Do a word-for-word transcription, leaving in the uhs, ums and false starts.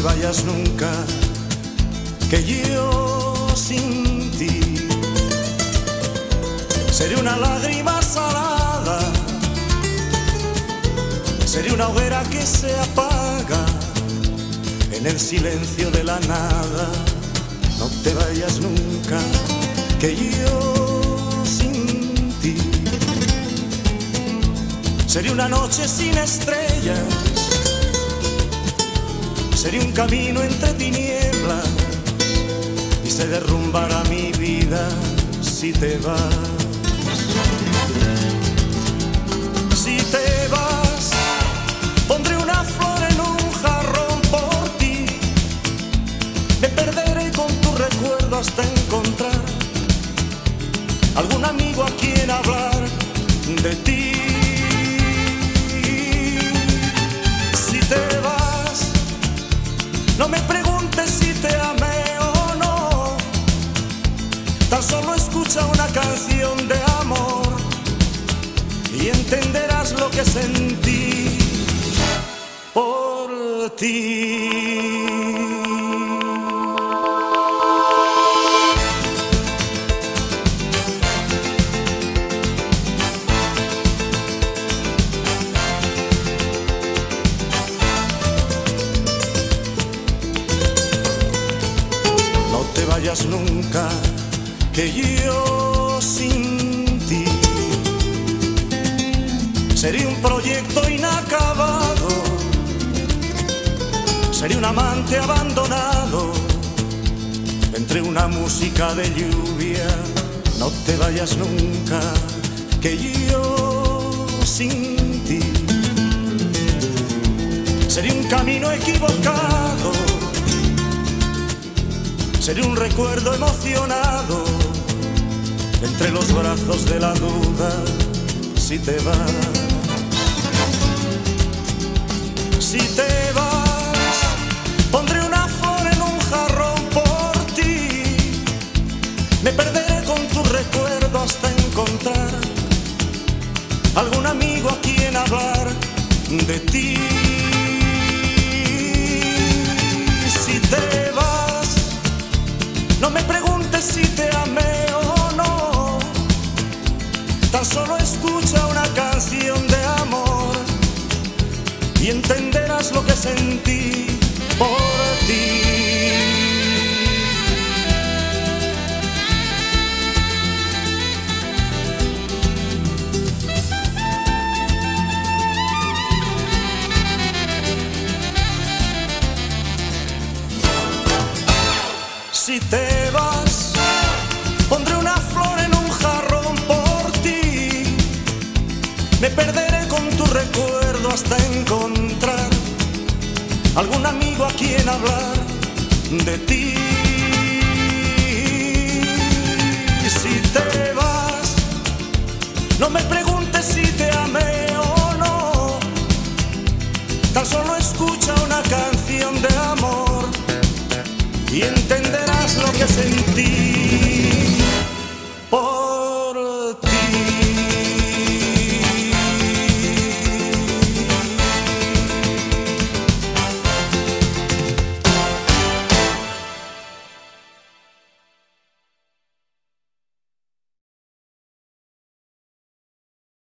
vayas nunca, que yo sin ti seré una lágrima salada, seré una hoguera que se apaga en el silencio de la nada. No te vayas nunca, que yo sin ti seré una noche sin estrellas, seré un camino entre tinieblas y se derrumbará mi vida si te vas. Si te vas, pondré una flor en un jarrón por ti, me perderé con tu recuerdo hasta encontrar algún amigo a quien hablar de ti. Si te vas, no me preguntes si te amé o no, tan solo escucha una canción de amor y entenderás lo que sentí por ti. No te vayas nunca, que yo sin ti seré un proyecto inacabado, seré un amante abandonado entre una música de lluvia. No te vayas nunca, que yo sin ti seré un camino equivocado, seré un recuerdo emocionado entre los brazos de la duda. Si te vas, si te vas, pondré una flor en un jarrón por ti, me perderé con tu recuerdo hasta encontrar algún amigo a quien hablar de ti. Si te vas, no me preguntes si te amé o no, tan solo escucha una canción de amor y entenderás lo que sentí por ti. Si te vas, pondré una flor en un jarrón por ti, me perderé con tu recuerdo hasta encontrar algún amigo a quien hablar de ti. Si te vas, no me preguntes si te amé o no, tan solo escucha una canción de amor y entenderás lo que sentí.